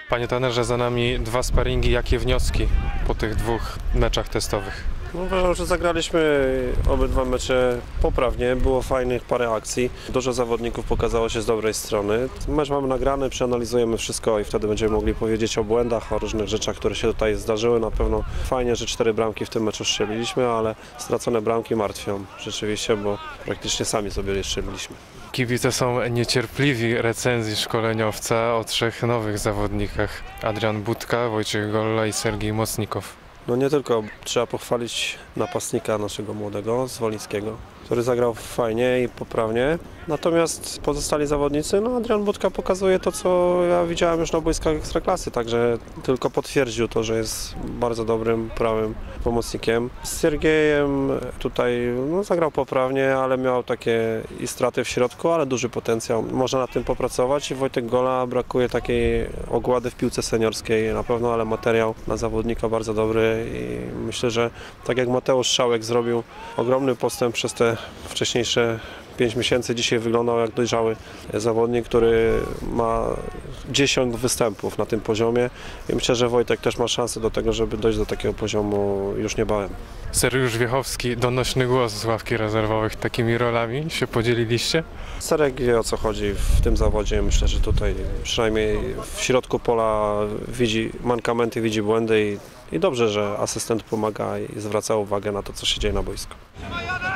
Panie trenerze, za nami 2 sparingi. Jakie wnioski po tych 2 meczach testowych? No, uważam, że zagraliśmy obydwa mecze poprawnie, było fajnych parę akcji, dużo zawodników pokazało się z dobrej strony. Mecz mamy nagrany, przeanalizujemy wszystko i wtedy będziemy mogli powiedzieć o błędach, o różnych rzeczach, które się tutaj zdarzyły. Na pewno fajnie, że 4 bramki w tym meczu strzeliliśmy, ale stracone bramki martwią rzeczywiście, bo praktycznie sami sobie je strzeliliśmy. Kibice są niecierpliwi recenzji szkoleniowca o 3 nowych zawodnikach. Adrian Budka, Wojciech Golla i Sergiej Mocnikow. No nie tylko, trzeba pochwalić napastnika naszego młodego, Zwolińskiego, który zagrał fajnie i poprawnie. Natomiast pozostali zawodnicy, no Adrian Budka pokazuje to, co ja widziałem już na boiskach Ekstraklasy, także tylko potwierdził to, że jest bardzo dobrym, prawym pomocnikiem. Z Sergiejem tutaj zagrał poprawnie, ale miał takie i straty w środku, ale duży potencjał. Można nad tym popracować i Wojtek Gola brakuje takiej ogłady w piłce seniorskiej na pewno, ale materiał na zawodnika bardzo dobry i myślę, że tak jak Mateusz Szałek zrobił ogromny postęp przez te wcześniejsze 5 miesięcy, dzisiaj wyglądał jak dojrzały zawodnik, który ma 10 występów na tym poziomie i myślę, że Wojtek też ma szansę do tego, żeby dojść do takiego poziomu już niebawem. Sergiusz Wiechowski, donośny głos z ławki rezerwowych, takimi rolami się podzieliliście? Serek wie, o co chodzi w tym zawodzie. Myślę, że tutaj przynajmniej w środku pola widzi mankamenty, widzi błędy i dobrze, że asystent pomaga i zwraca uwagę na to, co się dzieje na boisku.